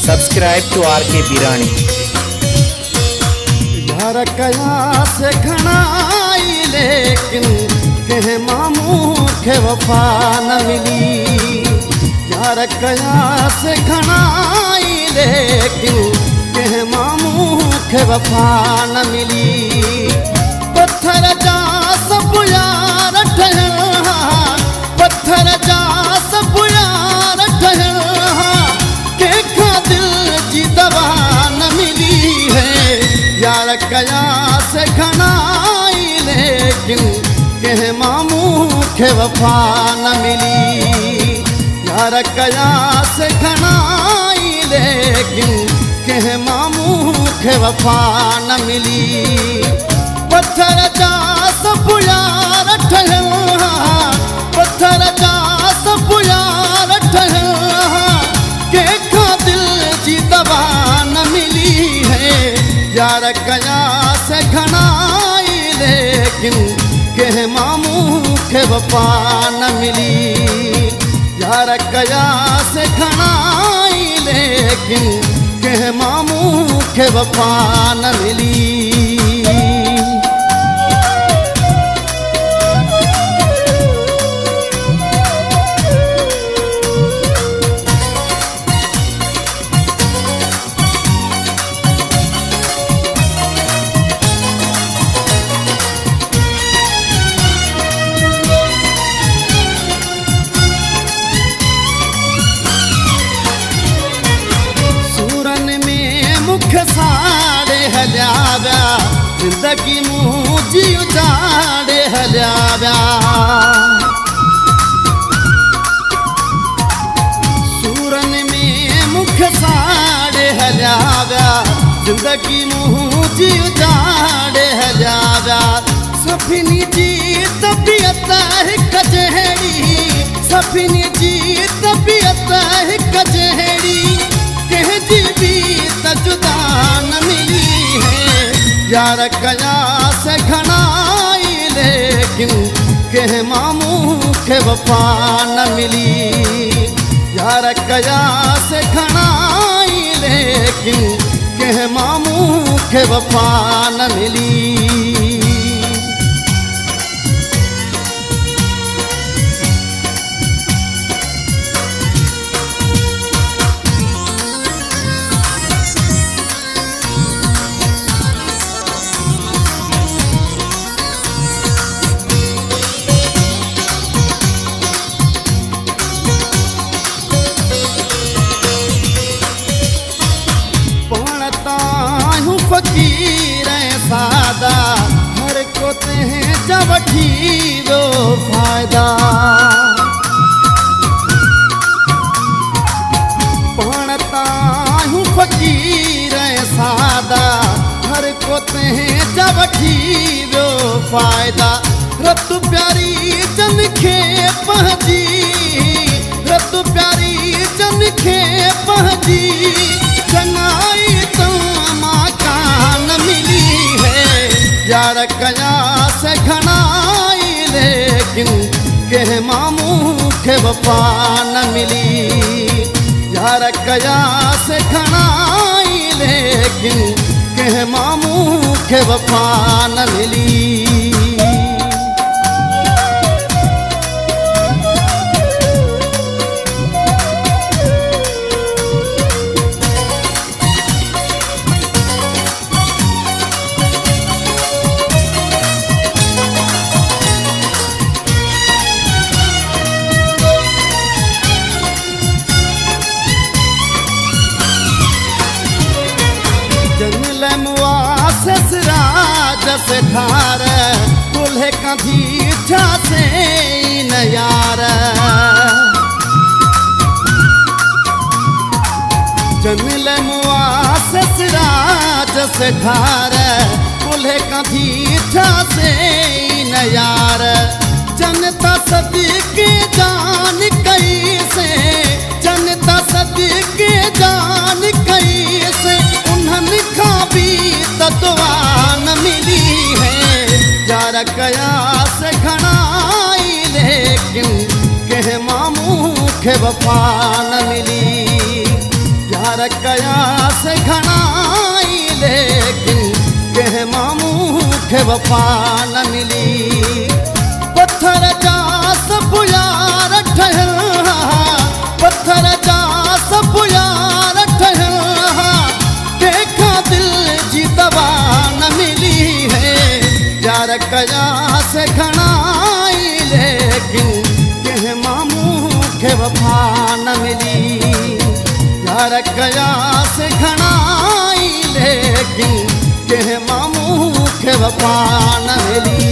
Subscribe to RK Birani. यार कया से घनाई लेकिन कहे मामू के वफा न मिली। यार कया से घनाई लेकिन कहे मामू के वफा न मिली। पत्थर जा सब यार ठहरा, पत्थर जा सब यार ठहरा, के खा दिल की दवा न मिली है। यार कया से घनाई लेकिन कहे मामू के वफा न मिली। यार कया से घनाई लेकिन कहे मामू के वफा न मिली। पत्थर जा सब यार ठहरा, पत्थर जा सब यार ठहरा, के खा दिल की दवा न मिली है। यार कया से घनाई लेकिन कहे मामू के वफा न मिली। यार कया से घनाई लेकिन कहे मामू के वफा न मिली। साड़े हलियाव्या जिंदगी मुझी उजाड़े हलियाव्या। सूरन में मुख साड़े हलियाव्या जिंदगी मुझी उजाड़े हलियाव्या। सफिनी जी तबीयत है कचहरी, सफिनी जी तबीयत है कचहरी, कह जी भी जुदा न मिली है। यार कया से घनाई लेकिन कहे मामू के वफा न मिली। यार कया से घनाई लेकिन कहे मामू के वफा न मिली। फकीर सादा हर को ते जब ठीवो फायदा। पढ़ता हूँ फकीर सादा हर को ते जब ठीवो फायदा। रत प्यारी जन खे पहजी, रत प्यारी जन खे पहजी, जनाई तो न मिली है। यार कया से घनाई लेकिन कहे मामू के वफा न मिली। यार कया से घनाई लेकिन कहे मामू के वफा न मिली। से ठार कुल्हे कभी छा से न यार। जमिल मुआ ससराज से ठार कुल्हे कभी छा से न यार। जनता सदके जान कई से, जनता सदके जान कई से, उन्हन खा भी तत्वा न मिली है। यार कया से घनाई लेकिन कहे मामू के वफा न मिली। यार कया से घणाई लेकिन कह मामू के वफा न मिली। पत्थर जा सब यार ठहरा, पत्थर जा सब यार ठहरा, देखा दिल जी दवा न मिली है। यार कया से घणाई लेकिन कह मामू के वफा न मिली। यार कया से घणाई लेकिन कह मामू के वफा न मिली।